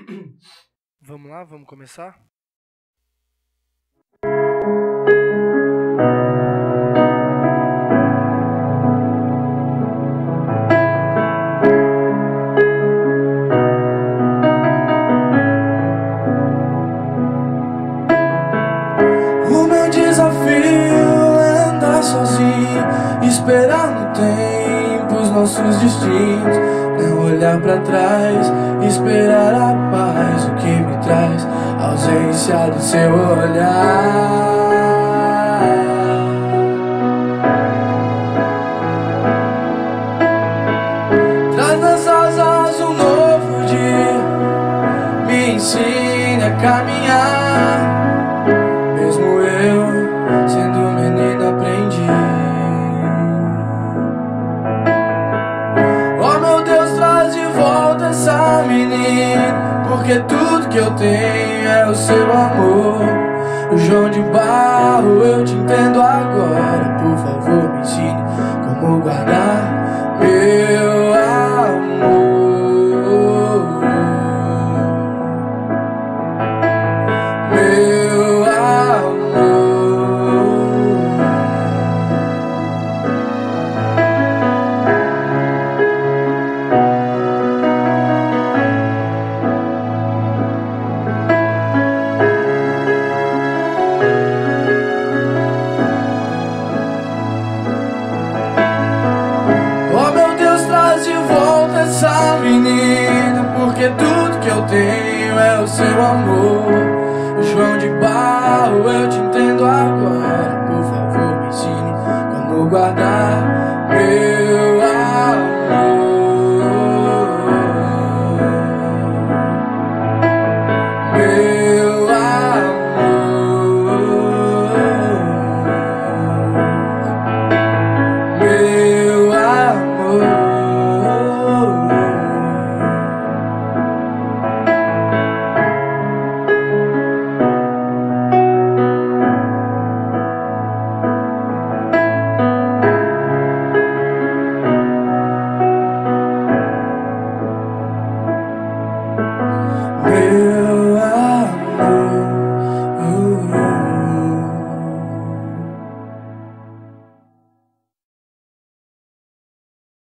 Vamos lá, vamos começar? O meu desafio é andar sozinho, esperar no tempo os nossos destinos, não olhar pra trás, esperar a paz, o que me traz a ausência do seu olhar. Traz nas asas um novo dia, me ensine a caminhar. Mesmo eu, sendo menino, aprendi. Oh meu Deus, traz de volta essa menina, porque tudo que eu tenho é o seu amor. O João de Barro, eu te entendo agora. Por favor, me ensine como guardar meu amor. Meu essa menina, porque tudo que eu tenho é o seu amor. O João de Barro, eu te entendo agora. Por favor, me ensine como guardar meu amor. Meu amor. Meu amor. Meu